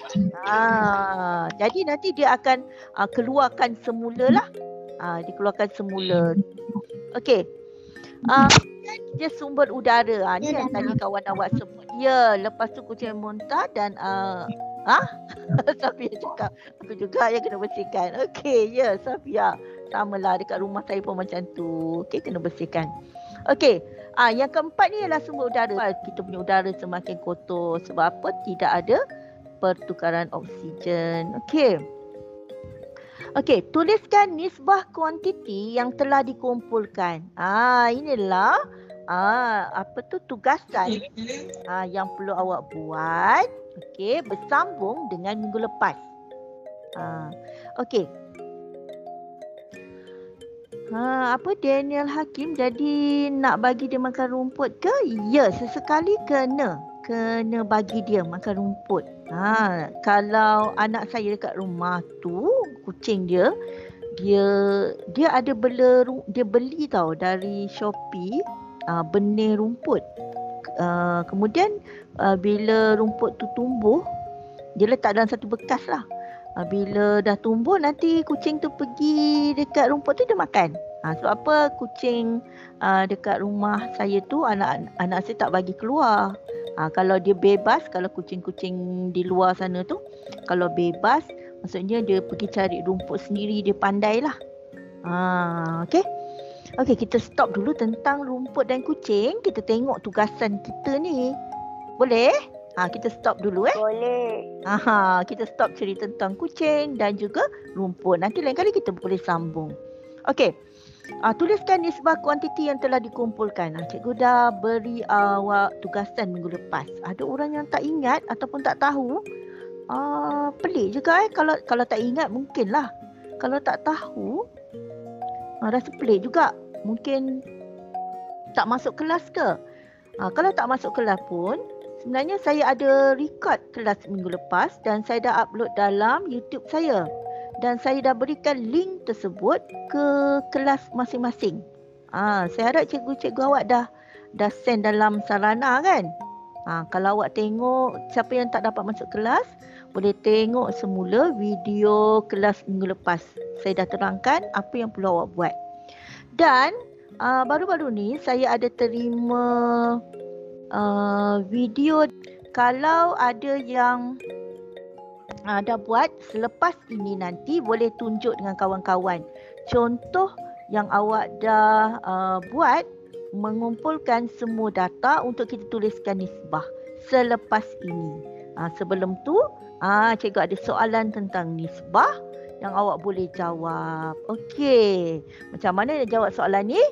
Ah, jadi nanti dia akan ah, keluarkan semula lah. Ah, dikeluarkan semula. Okey. Ah, kan dia sumber udara. Ha, ni Ya, yang dah. tadi kawan awak sebut. Ya, lepas tu kucing muntah dan uh, ah, Safia cakap aku juga yang kena bersihkan. Okey, ya Safia. Samalah dekat rumah saya pun macam tu. Okey, kena bersihkan. Okey, ah yang keempat ni ialah sumber udara. Kita punya udara semakin kotor sebab apa? Tidak ada pertukaran oksigen. Okey. Okey, tuliskan nisbah kuantiti yang telah dikumpulkan. Ah, inilah ah apa tu tugasan ah yang perlu awak buat. Okey, bersambung dengan minggu lepas. Ah, okey. Ha, apa Daniel Hakim jadi nak bagi dia makan rumput ke? Ya, sesekali kena. Kena bagi dia makan rumput. Ha, kalau anak saya dekat rumah tu, kucing dia, dia dia ada bela dia beli tau dari Shopee uh, benih rumput. Uh, kemudian uh, bila rumput tu tumbuh, dia letak dalam satu bekas lah. Uh, bila dah tumbuh nanti kucing tu pergi dekat rumput tu dia makan. Ha, sebab apa kucing uh, dekat rumah saya tu anak anak saya tak bagi keluar. Ha, kalau dia bebas, kalau kucing-kucing di luar sana tu kalau bebas maksudnya dia pergi cari rumput sendiri, dia pandai lah. Ha, okay. Okay, kita stop dulu tentang rumput dan kucing. Kita tengok tugasan kita ni. Boleh? Ha, kita stop dulu eh. Boleh. Aha, kita stop cerita tentang kucing dan juga rumput. Nanti lain kali kita boleh sambung. Okey. Uh, tuliskan nisbah kuantiti yang telah dikumpulkan. Uh, cikgu dah beri awak uh, tugasan minggu lepas. Ada orang yang tak ingat ataupun tak tahu. Uh, pelik juga eh. Kalau kalau tak ingat mungkinlah. Kalau tak tahu, uh, rasa pelik juga. Mungkin tak masuk kelas ke? Uh, kalau tak masuk kelas pun, sebenarnya saya ada record kelas minggu lepas dan saya dah upload dalam YouTube saya. Dan saya dah berikan link tersebut ke kelas masing-masing. Ah, saya harap cikgu-cikgu awak dah dah send dalam sarana kan? Ah, kalau awak tengok siapa yang tak dapat masuk kelas, boleh tengok semula video kelas minggu lepas. Saya dah terangkan apa yang perlu awak buat. Dan ah, baru-baru ni saya ada terima ah, video kalau ada yang Ha, dah buat selepas ini nanti boleh tunjuk dengan kawan-kawan. Contoh yang awak dah uh, buat mengumpulkan semua data untuk kita tuliskan nisbah selepas ini. Ha, sebelum tu, ha, cikgu ada soalan tentang nisbah yang awak boleh jawab. Okey, macam mana nak jawab soalan ni?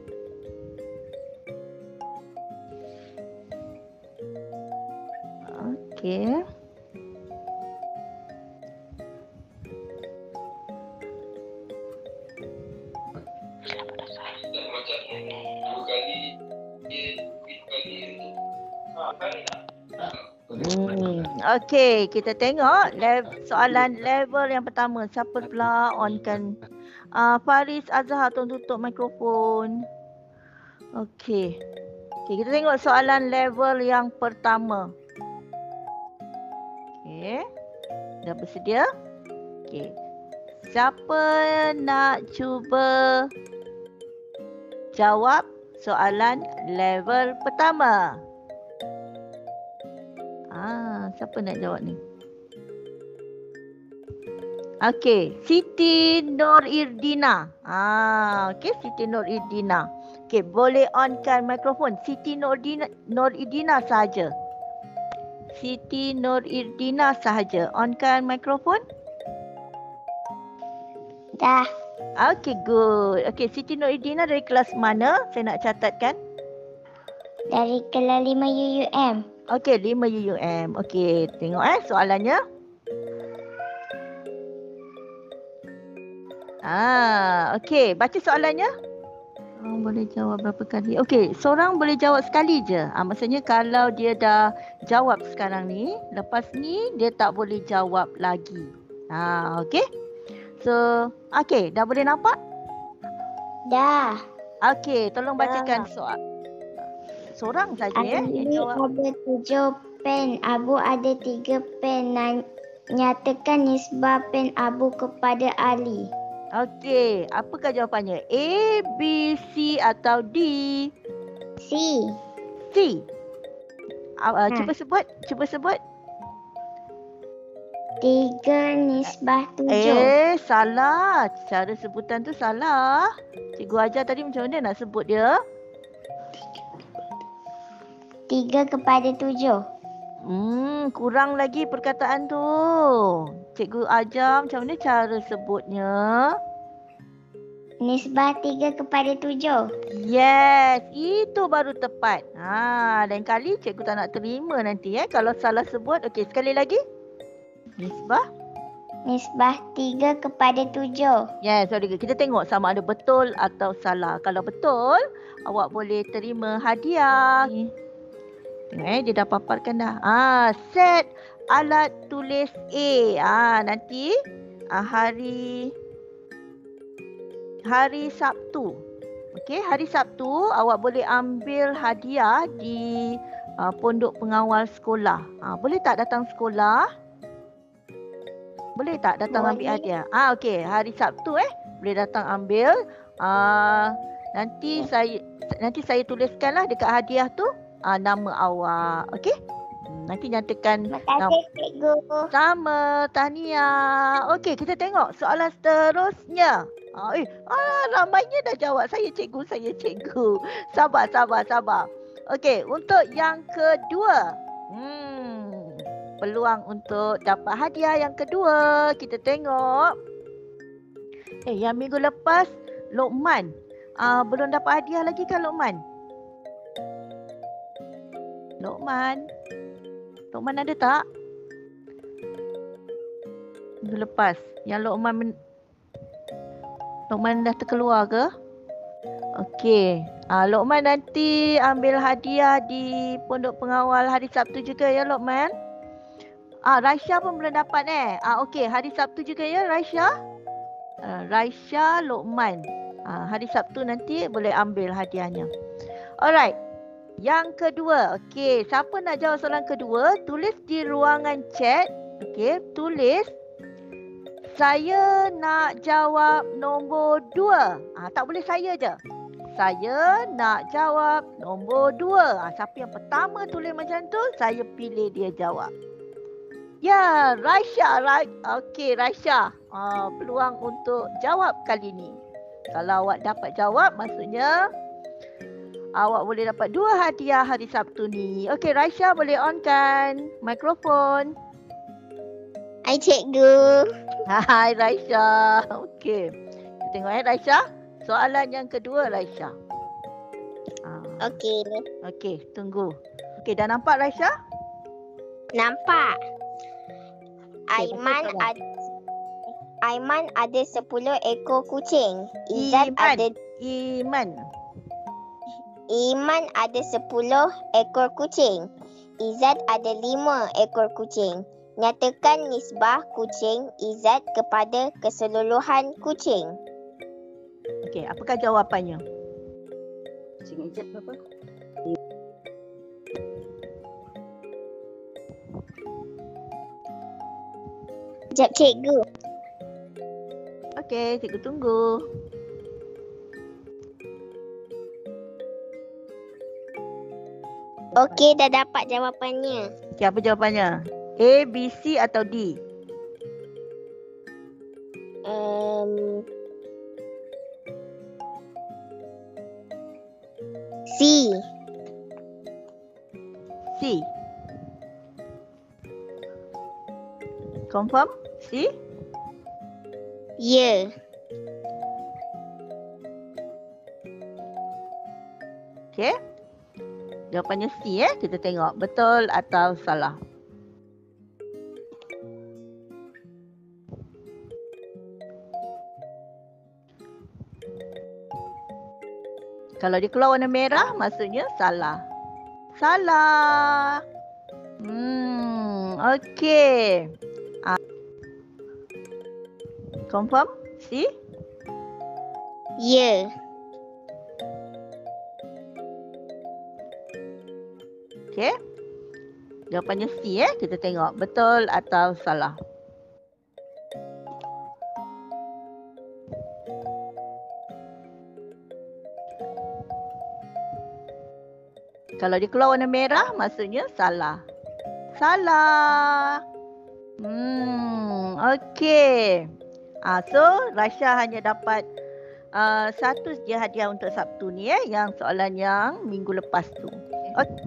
Okey. Hmm, okey, kita tengok level, soalan level yang pertama. Siapa pula onkan? Uh, Faris Azhar, tolong tutup mikrofon. Okey. Okey, kita tengok soalan level yang pertama. Okey. Dah bersedia? Okey. Siapa nak cuba jawab soalan level pertama? Ah, siapa nak jawab ni? Okey, Siti Nurirdina. Ah, okey, Siti Nurirdina. Okey, boleh onkan mikrofon. Siti Nurirdina, Nurirdina sahaja. Siti Nurirdina sahaja. Onkan mikrofon. Dah. Okey, good. Okey, Siti Nurirdina dari kelas mana? Saya nak catatkan. Dari kelas lima U U M. Okey, lima U U M. Okey, tengok eh soalannya. Ah, okey, baca soalannya. Oh, boleh jawab berapa kali? Okey, seorang boleh jawab sekali je. Ah, maksudnya kalau dia dah jawab sekarang ni, lepas ni dia tak boleh jawab lagi. Ah, okey. So, okey, dah boleh nampak? Dah. Okey, tolong bacakan soal. Seorang saja ya yang Ali jawab. ada tujuh pen, Abu ada tiga pen. Nyatakan nisbah pen Abu kepada Ali. Okey, apakah jawapannya? A, B, C atau D? C. C. Uh, uh, Ha. Cuba sebut. Cuba sebut. Tiga nisbah tujuh. Eh, salah. Cara sebutan tu salah. Cikgu ajar tadi macam mana nak sebut dia? Tiga kepada tujuh. Hmm, kurang lagi perkataan tu. Cikgu ajar macam mana cara sebutnya. Nisbah tiga kepada tujuh. Yes, itu baru tepat. Ha, lain kali cikgu tak nak terima nanti eh kalau salah sebut. Okey, sekali lagi. Nisbah. Nisbah tiga kepada tujuh. Yes, very good. Kita tengok sama ada betul atau salah. Kalau betul, awak boleh terima hadiah. Tengok eh, dia dah paparkan dah. Ah, set alat tulis A. Ah, nanti ah, hari hari Sabtu. Okey, hari Sabtu awak boleh ambil hadiah di uh, pondok pengawal sekolah. Ah, boleh tak datang sekolah? Boleh tak datang Boleh. ambil hadiah? Ah, okey, hari Sabtu eh. Boleh datang ambil. Ah, nanti saya nanti saya tuliskanlah dekat hadiah tu ah, nama awak. Okey? Hmm, nanti nyatakan Terima nama. kasih, cikgu. Sama, tahniah. Okey, kita tengok soalan seterusnya. Ah, eh, ah, ramainya dah jawab. Saya cikgu, saya cikgu. Sabar, sabar, sabar. Okey, untuk yang kedua. Hmm, peluang untuk dapat hadiah yang kedua. Kita tengok. Eh, yang minggu lepas, Lokman. Ah, belum dapat hadiah lagi kan Lokman? Lokman. Lokman ada tak? Minggu lepas. Yang Lokman men- Lokman dah terkeluar ke? Okey. Ah, Lokman nanti ambil hadiah di pondok pengawal hari Sabtu juga ya Lokman. Ah, Raisya pun belum dapat eh. Ah, okey. Hari Sabtu juga ya Raisya. Ah, Raisya, Lokman. Ah, hari Sabtu nanti boleh ambil hadiahnya. Alright. Yang kedua. Okey. Siapa nak jawab soalan kedua? Tulis di ruangan chat. Okey. Tulis. Saya nak jawab nombor dua. Ah, tak boleh saya je. Saya nak jawab nombor dua. Ah, siapa yang pertama tulis macam tu, saya pilih dia jawab. Ya, Raisya. Right. Okey, Raisya. Ah, peluang untuk jawab kali ni. Kalau awak dapat jawab, maksudnya awak boleh dapat dua hadiah hari Sabtu ni. Okey, Raisya boleh on kan mikrofon. Hai, cikgu. Hai Raisya. Okey. Kita tengok eh Raisya. Soalan yang kedua Raisya. Ah, Okey. Okey, tunggu. Okey, dah nampak Raisya? Nampak. Okey, Aiman baca soalan. ada Aiman ada sepuluh ekor kucing. Izat Iman. ada Iman. Iman ada sepuluh ekor kucing. Izat ada lima ekor kucing. Nyatakan nisbah kucing Izat kepada keseluruhan kucing. Okey, apakah jawapannya? Kucing Izat berapa? Sekejap, cikgu. Okey, cikgu tunggu. Okey, dah dapat jawapannya. Okey, apa jawapannya? A, B, C atau D? Um, C. C. Confirm? C? Ya. Okey. Jawapannya C eh. Kita tengok betul atau salah. Kalau dia keluar warna merah, maksudnya salah. Salah. Hmm, okey. Ah. Confirm? C? Ya. Okey. Jawapannya C eh. Kita tengok betul atau salah. Kalau dia keluar warna merah, maksudnya salah. Salah. Hmm, okey. Ah, so Rasha hanya dapat uh, satu je hadiah untuk Sabtu ni eh, yang soalan yang minggu lepas tu. Okay.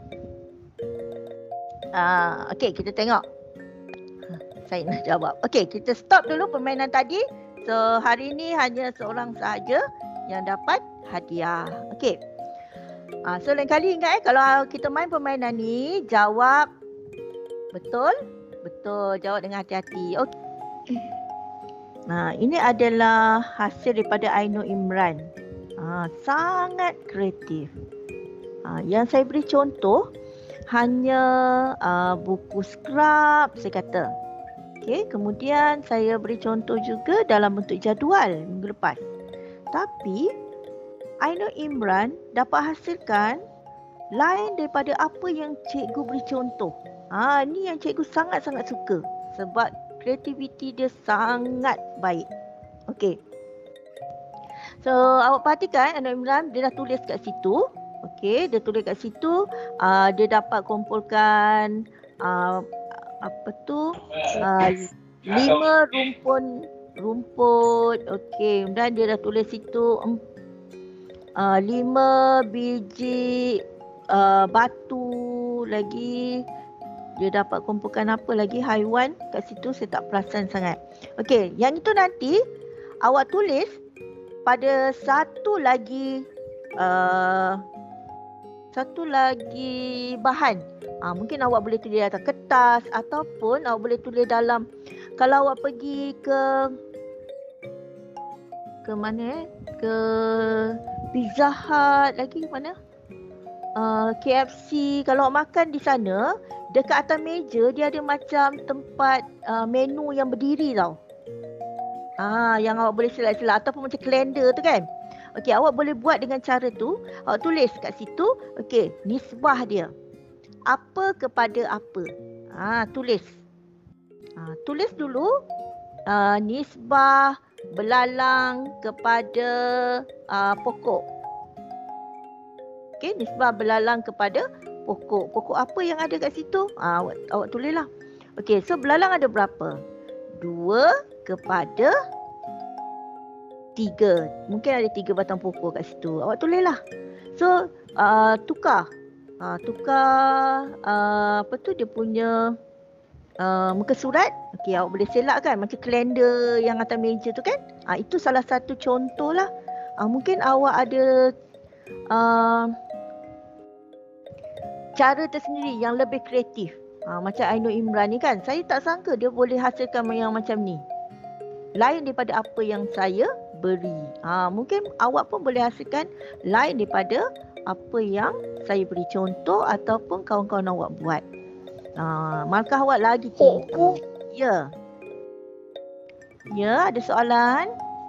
Ah, okey, kita tengok. Saya nak jawab. Okey, kita stop dulu permainan tadi. So hari ni hanya seorang sahaja yang dapat hadiah. Okey. Ah, so lain kali ingat eh, kalau kita main permainan ni, jawab betul. Betul, jawab dengan hati-hati. Okey. Nah, ini adalah hasil daripada Aino Imran. Ah, sangat kreatif. Ah, yang saya beri contoh hanya uh, buku scrap saya kata. Okey, kemudian saya beri contoh juga dalam bentuk jadual minggu lepas. Tapi Aino Imran dapat hasilkan lain daripada apa yang cikgu beri contoh. Ah, ni yang cikgu sangat-sangat suka sebab kreativiti dia sangat baik. Okey. So awak perhatikan Aino Imran dia dah tulis kat situ. Okey, dia tulis kat situ, uh, dia dapat kumpulkan uh, apa tu? Uh, lima rumpun rumput. Okey, kemudian dia dah tulis situ um, uh, lima biji uh, batu lagi. Dia dapat kumpulkan apa lagi haiwan kat situ, saya tak perasan sangat. Okey, yang itu nanti awak tulis pada satu lagi uh, Satu lagi bahan. Ah, mungkin awak boleh tulis atas kertas ataupun awak boleh tulis dalam, kalau awak pergi ke ke mana eh? Ke Pizza Hut lagi mana? Uh, K F C. Kalau awak makan di sana, dekat atas meja dia ada macam tempat uh, menu yang berdiri tau. Ah, yang awak boleh select-select ataupun macam kalender tu kan. Okey, awak boleh buat dengan cara tu. Awak tulis kat situ, okey, nisbah dia. Apa kepada apa. Ha, tulis. Ha, tulis dulu uh, nisbah belalang kepada uh, pokok. Okey, nisbah belalang kepada pokok. Pokok apa yang ada kat situ? Ha, awak, awak tulislah. Okey, so belalang ada berapa? Dua kepada tiga. Mungkin ada tiga batang pokok kat situ. Awak tulislah. So, uh, tukar. Uh, tukar uh, apa tu dia punya uh, muka surat. Okey, awak boleh selak kan macam kalender yang atas meja tu kan. Uh, itu salah satu contoh lah. Uh, mungkin awak ada uh, cara tersendiri yang lebih kreatif. Uh, macam Aino Imran ni kan. Saya tak sangka dia boleh hasilkan yang macam ni. Lain daripada apa yang saya beri. Ha, mungkin awak pun boleh hasilkan lain daripada apa yang saya beri contoh ataupun kawan-kawan awak buat. Ha, markah awak lagi tinggi. Ya. Ya, ada soalan?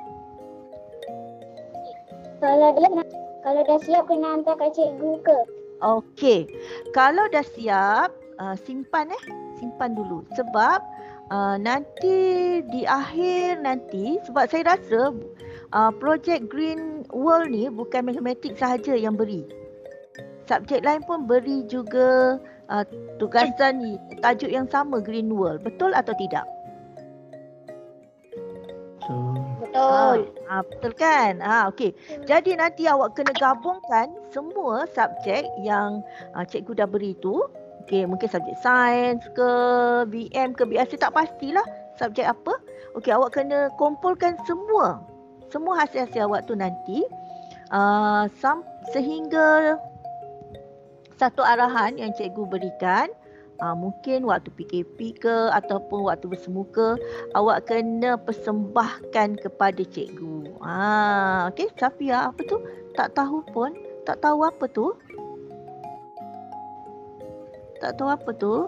Kalau dah, kalau dah siap kena hantar kat cikgu ke? Okey. Kalau dah siap, uh, simpan eh. Simpan dulu. Sebab Uh, nanti di akhir nanti, sebab saya rasa uh, projek Green World ni bukan matematik sahaja yang beri. Subjek lain pun beri juga uh, tugasan ni, tajuk yang sama Green World. Betul atau tidak? Betul. Ha, ha, betul kan? Ha, okey. Jadi nanti awak kena gabungkan semua subjek yang uh, cikgu dah beri tu. Okey, mungkin subjek sains ke, B M ke, B S, saya tak pastilah subjek apa. Okey, awak kena kumpulkan semua. Semua hasil-hasil awak tu nanti uh, sam- sehingga satu arahan yang cikgu berikan. Uh, mungkin waktu P K P ke ataupun waktu bersemuka, awak kena persembahkan kepada cikgu. Ah, okey, Safia apa tu? Tak tahu pun, tak tahu apa tu? Tak tahu apa tu?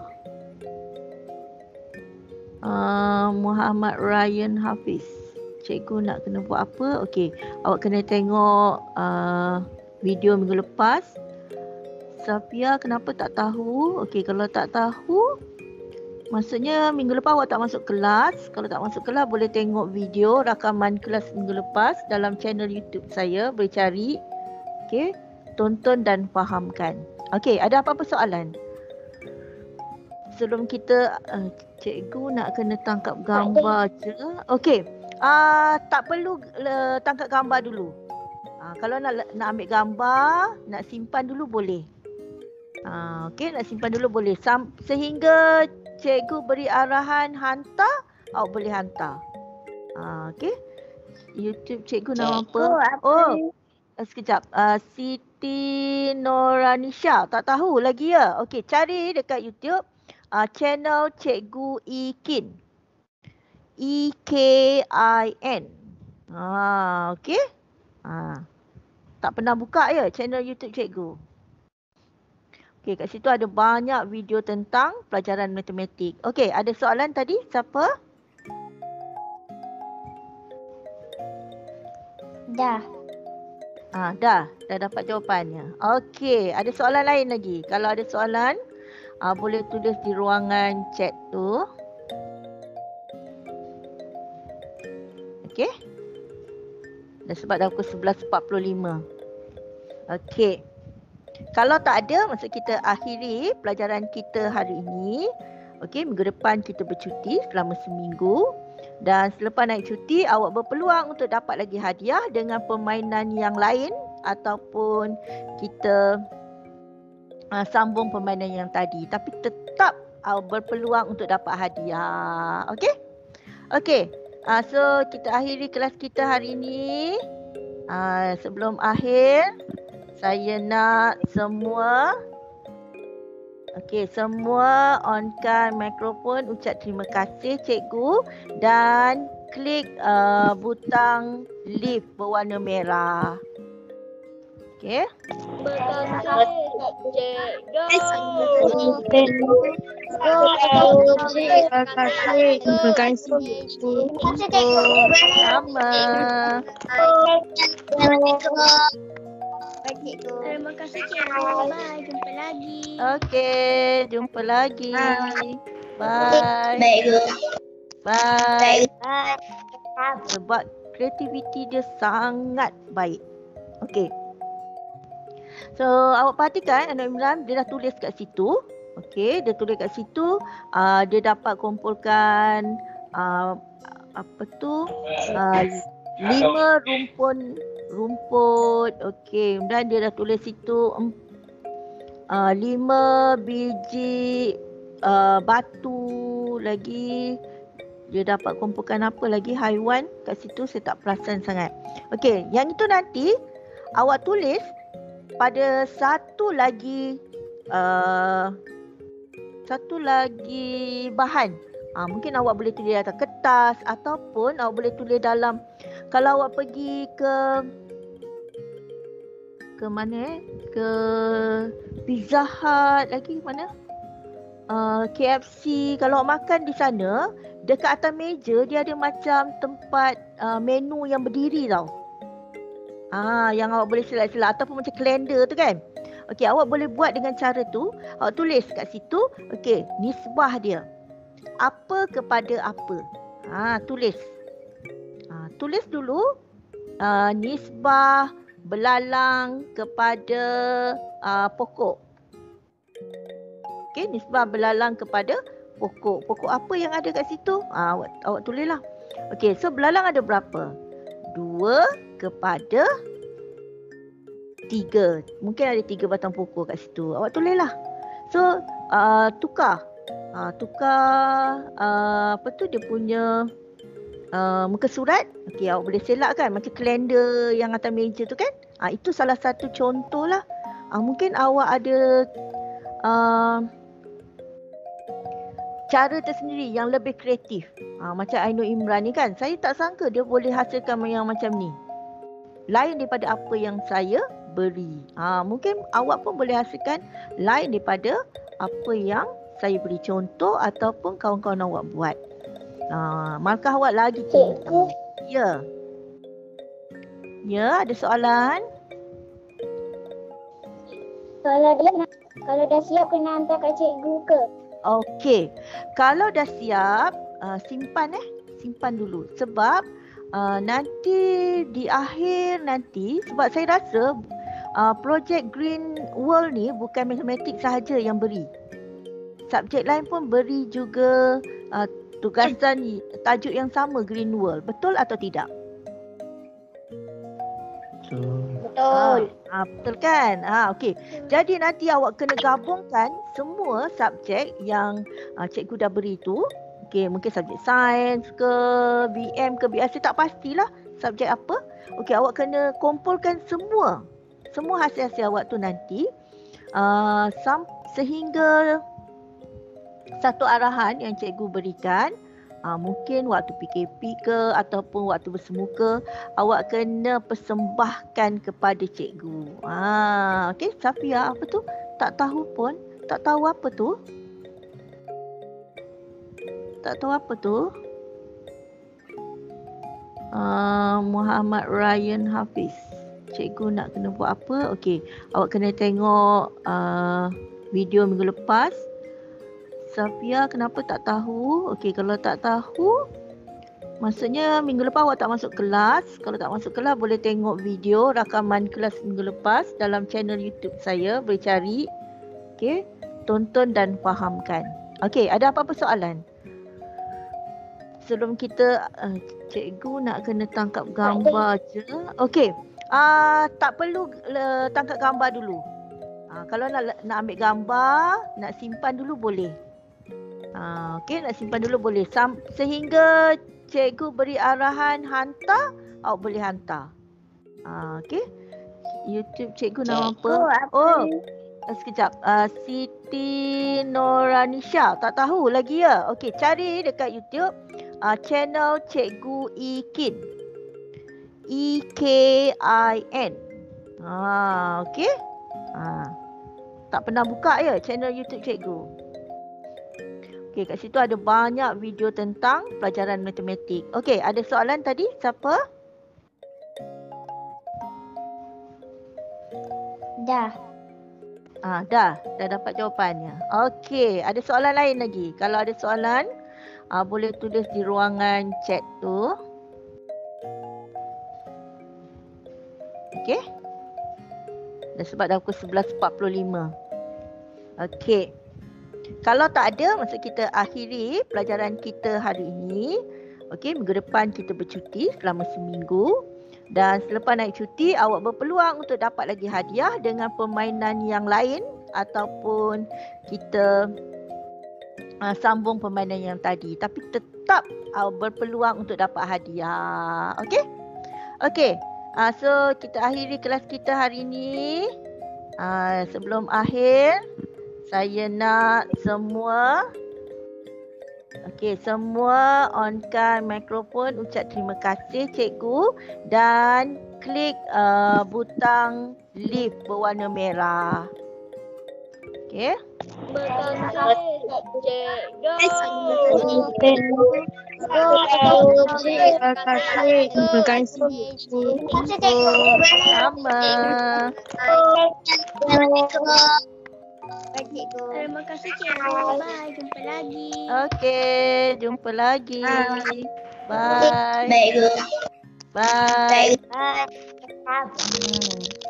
Uh, Muhammad Ryan Hafiz. Cikgu nak kena buat apa? Okey, awak kena tengok uh, video minggu lepas. Safia kenapa tak tahu? Okey, kalau tak tahu, maksudnya minggu lepas awak tak masuk kelas. Kalau tak masuk kelas, boleh tengok video rakaman kelas minggu lepas dalam channel YouTube saya. Boleh cari. Okey, tonton dan fahamkan. Okey, ada apa-apa soalan? Sebelum kita uh, cikgu nak kena tangkap gambar je. Okey. Uh, tak perlu uh, tangkap gambar dulu. Uh, kalau nak nak ambil gambar, nak simpan dulu boleh. Uh, Okey, nak simpan dulu boleh. Sam- sehingga cikgu beri arahan hantar, awak boleh hantar. Uh, Okey. YouTube cikgu nama apa? Oh, uh, sekejap. Uh, Siti Noranisha. Tak tahu lagi ya? Okey, cari dekat YouTube uh, channel Cikgu Ikin. E K I N. Ha, okey. Ha. Tak pernah buka ya channel YouTube cikgu. Okey, kat situ ada banyak video tentang pelajaran matematik. Okey, ada soalan tadi? Siapa? Dah. Ah, dah. Dah dapat jawapannya. Okey, ada soalan lain lagi. Kalau ada soalan, ah, boleh tulis di ruangan chat tu. Okey. Dah sebab dah pukul sebelas empat puluh lima. Okey. Kalau tak ada, maksud kita akhiri pelajaran kita hari ini. Okey, minggu depan kita bercuti selama seminggu. Dan selepas naik cuti, awak berpeluang untuk dapat lagi hadiah dengan permainan yang lain ataupun kita uh, sambung permainan yang tadi. Tapi tetap uh, berpeluang untuk dapat hadiah. Okey? Okey. Uh, so, kita akhiri kelas kita hari ini. Uh, sebelum akhir, saya nak semua Okey, semua onkan mikrofon, ucap terima kasih cikgu dan klik uh, butang lift berwarna merah. Okey. Terima kasih cikgu. Terima kasih. Sama. Terima kasih cikgu. Bye, jumpa lagi. Okey, jumpa lagi. Bye. Baik. Bye. Bye. Sebab kreativiti dia sangat baik. Okey. So, awak perhatikan Anak Imran, dia dah tulis kat situ. Okey, dia tulis kat situ. Uh, dia dapat kumpulkan uh, apa tu? Uh, lima rumpun rumput. Okey, kemudian dia dah tulis situ uh, lima biji uh, batu lagi. Dia dapat kumpulkan apa lagi? Haiwan kat situ, saya tak perasan sangat. Okey, yang itu nanti awak tulis pada satu lagi uh, satu lagi bahan. Ah, mungkin awak boleh tulis atas kertas ataupun awak boleh tulis dalam, kalau awak pergi ke ke mana eh? Ke Pizza Hut lagi mana? Uh, K F C. Kalau awak makan di sana, dekat atas meja dia ada macam tempat uh, menu yang berdiri tau. Ah, yang awak boleh select-select ataupun macam kalender tu kan. Okey, awak boleh buat dengan cara tu. Awak tulis kat situ, okey, nisbah dia. Apa kepada apa. Ha, tulis. Ha, tulis dulu uh, nisbah belalang kepada uh, pokok. Okey, nisbah belalang kepada pokok. Pokok apa yang ada kat situ? Ha, awak, awak tulislah. Okey, so belalang ada berapa? Dua kepada tiga. Mungkin ada tiga batang pokok kat situ. Awak tulislah. So, uh, tukar. Uh, tukar uh, apa tu dia punya uh, muka surat. Okey, awak boleh selak kan macam kalender yang atas meja tu kan. Uh, itu salah satu contoh lah. Uh, mungkin awak ada uh, cara tersendiri yang lebih kreatif. Uh, macam Ainul Imran ni kan. Saya tak sangka dia boleh hasilkan yang macam ni. Lain daripada apa yang saya beri. Ha, mungkin awak pun boleh hasilkan lain daripada apa yang saya beri contoh ataupun kawan-kawan awak buat. Ha, markah awak lagi tinggi. Ya. Ya, ada soalan? Kalau dah kalau dah siap kena hantar kat cikgu ke? Okey. Kalau dah siap, uh, simpan eh. Simpan dulu. Sebab uh, nanti di akhir nanti, sebab saya rasa uh, projek Green World ni bukan matematik sahaja yang beri. Subjek lain pun beri juga uh, tugasan tajuk yang sama Green World. Betul atau tidak? Betul. Ha, ha, betul kan? Ha, okey. Jadi nanti awak kena gabungkan semua subjek yang uh, cikgu dah beri tu. Okey, mungkin subjek sains ke, B M ke, B S C, tak pastilah subjek apa. Okey, awak kena kumpulkan semua. Semua hasil-hasil awak tu nanti uh, sam- sehingga satu arahan yang cikgu berikan. Uh, mungkin waktu P K P ke ataupun waktu bersemuka, awak kena persembahkan kepada cikgu. Ah, okey, Safia apa tu? Tak tahu pun, tak tahu apa tu? Tak tahu apa tu? Uh, Muhammad Ryan Hafiz. Cikgu nak kena buat apa? Okey, awak kena tengok uh, video minggu lepas. Safia kenapa tak tahu? Okey, kalau tak tahu, maksudnya minggu lepas awak tak masuk kelas. Kalau tak masuk kelas, boleh tengok video rakaman kelas minggu lepas dalam channel YouTube saya. Boleh cari. Okey, tonton dan fahamkan. Okey, ada apa-apa soalan? Sebelum kita, uh, cikgu nak kena tangkap gambar je. Okey, uh, tak perlu uh, tangkap gambar dulu. Uh, kalau nak, nak ambil gambar, nak simpan dulu boleh. Uh, Okey, nak simpan dulu boleh. Sam- sehingga cikgu beri arahan hantar, awak boleh hantar. Uh, Okey. YouTube cikgu nama apa? Oh, uh, sekejap. Uh, Siti Noranisha. Tak tahu lagi ya? Okey, cari dekat YouTube uh, channel Cikgu Ikin. E K I N. Ah, okey. Ah. Tak pernah buka ya channel YouTube cikgu. Okey, kat situ ada banyak video tentang pelajaran matematik. Okey, ada soalan tadi? Siapa? Dah. Ah, dah. Dah dapat jawapannya. Okey, ada soalan lain lagi? Kalau ada soalan, ah, boleh tulis di ruangan chat tu. Okey. Dah sebab dah pukul sebelas empat puluh lima. Okey. Kalau tak ada, masa kita akhiri pelajaran kita hari ini. Okey, minggu depan kita bercuti selama seminggu. Dan selepas naik cuti, awak berpeluang untuk dapat lagi hadiah dengan permainan yang lain. Ataupun kita uh, sambung permainan yang tadi. Tapi tetap uh, berpeluang untuk dapat hadiah. Okey? Okey, uh, so kita akhiri kelas kita hari ini. Uh, sebelum akhir, saya nak semua, okey, semua onkan mikrofon, ucap terima kasih cikgu dan klik uh, butang leave berwarna merah. Okey. Terima kasih, cikgu. Terima kasih. Sama. Baik, cikgu. Terima kasih, cikgu. Bye, jumpa lagi. Okey, jumpa lagi. Bye. Bye. Baik, cikgu. Bye. Bye. Hmm.